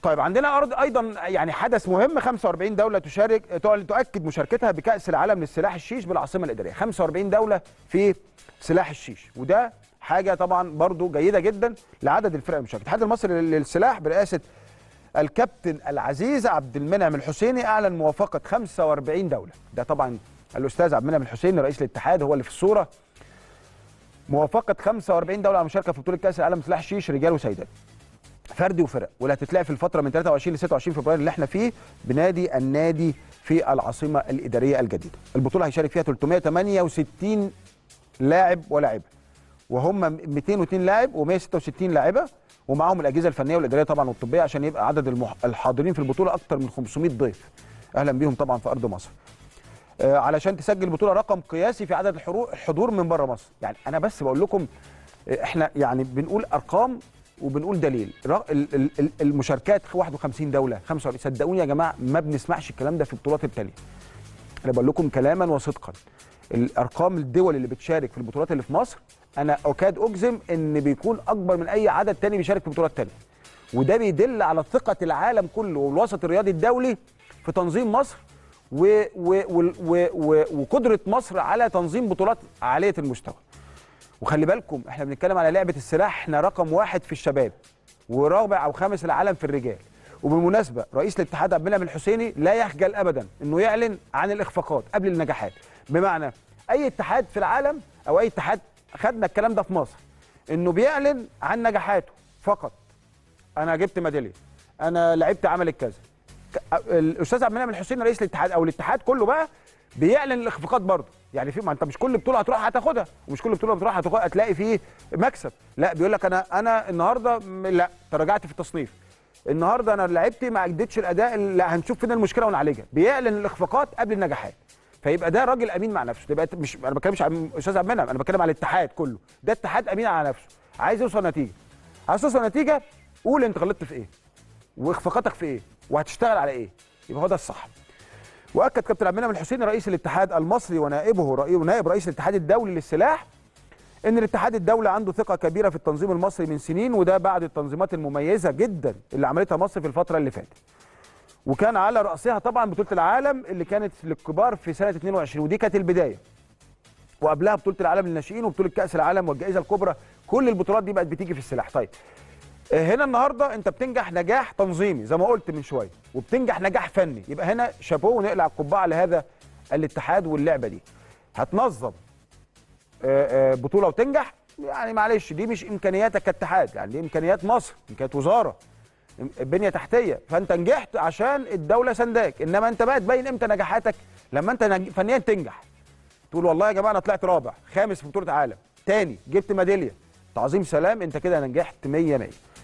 طيب عندنا ايضا يعني حدث مهم، 45 دوله تؤكد مشاركتها بكاس العالم للسلاح الشيش بالعاصمه الاداريه. 45 دوله في سلاح الشيش، وده حاجه طبعا برضو جيده جدا لعدد الفرق المشاركه. الاتحاد المصري للسلاح برئاسه الكابتن العزيز عبد المنعم الحسيني اعلن موافقه 45 دوله. ده طبعا الاستاذ عبد المنعم الحسيني رئيس الاتحاد هو اللي في الصوره. موافقه 45 دوله على المشاركه في بطوله كاس العالم لسلاح الشيش رجال وسيدات، فردي وفرق، واللي هتتلعب في الفتره من 23 ل 26 فبراير اللي احنا فيه بنادي النادي في العاصمه الاداريه الجديده. البطوله هيشارك فيها 368 لاعب ولاعبه، وهم 202 لاعب و166 لاعبه، ومعاهم الاجهزه الفنيه والاداريه طبعا والطبيه عشان يبقى عدد الحاضرين في البطوله اكتر من 500 ضيف. اهلا بيهم طبعا في ارض مصر. علشان تسجل البطوله رقم قياسي في عدد الحضور من بره مصر. يعني انا بس بقول لكم احنا يعني بنقول ارقام وبنقول دليل. المشاركات 51 دوله 45. صدقوني يا جماعه ما بنسمعش الكلام ده في البطولات التانيه. انا بقول لكم كلاما وصدقا، الارقام الدول اللي بتشارك في البطولات اللي في مصر انا اكاد اجزم ان بيكون اكبر من اي عدد تاني بيشارك في بطولات تانيه. وده بيدل على ثقه العالم كله والوسط الرياضي الدولي في تنظيم مصر وقدره مصر على تنظيم بطولات عاليه المستوى. وخلي بالكم احنا بنتكلم على لعبه السلاح، احنا رقم 1 في الشباب ورابع او خامس العالم في الرجال. وبالمناسبه رئيس الاتحاد عبد المنعم الحسيني لا يخجل ابدا انه يعلن عن الاخفاقات قبل النجاحات. بمعنى اي اتحاد في العالم او اي اتحاد، خدنا الكلام ده في مصر، انه بيعلن عن نجاحاته فقط. انا جبت ميداليه، انا لعبت عملت كذا. الاستاذ عبد المنعم الحسيني رئيس الاتحاد او الاتحاد كله بقى بيعلن الاخفاقات برضه. يعني في، ما انت مش كل بطوله هتروح هتاخدها، ومش كل بطوله بتروح هتلاقي فيه مكسب. لا، بيقول لك انا النهارده لا تراجعت في التصنيف، النهارده انا لعبتي ما اديتش الاداء، لا هنشوف فين المشكله ونعالجها. بيعلن الاخفاقات قبل النجاحات، فيبقى ده راجل امين مع نفسه. يبقى مش، انا ما بتكلمش عن الاستاذ عبد المنعم، انا بتكلم على الاتحاد كله. ده اتحاد امين على نفسه، عايز يوصل نتيجه. عايز توصل نتيجه، قول انت غلطت في ايه واخفاقاتك في ايه وهتشتغل على ايه، يبقى هو ده الصح. واكد كابتن عبد المنعم الحسيني رئيس الاتحاد المصري ونائب رئيس الاتحاد الدولي للسلاح ان الاتحاد الدولي عنده ثقه كبيره في التنظيم المصري من سنين، وده بعد التنظيمات المميزه جدا اللي عملتها مصر في الفتره اللي فاتت. وكان على راسها طبعا بطوله العالم اللي كانت للكبار في سنه 22، ودي كانت البدايه. وقبلها بطوله العالم للناشئين وبطوله كاس العالم والجائزه الكبرى. كل البطولات دي بقت بتيجي في السلاح. طيب هنا النهارده انت بتنجح نجاح تنظيمي زي ما قلت من شويه، وبتنجح نجاح فني، يبقى هنا شابوه ونقلع القبعه لهذا الاتحاد واللعبه دي. هتنظم بطوله وتنجح، يعني معلش دي مش امكانياتك كاتحاد، يعني دي امكانيات مصر، امكانيات وزاره، بنيه تحتيه، فانت نجحت عشان الدوله سنداك. انما انت بقى تبين امتى نجاحاتك؟ لما انت فنيا تنجح، تقول والله يا جماعه انا طلعت رابع خامس في بطوله عالم، تاني جبت ميداليه، تعظيم سلام، انت كده نجحت 100 100.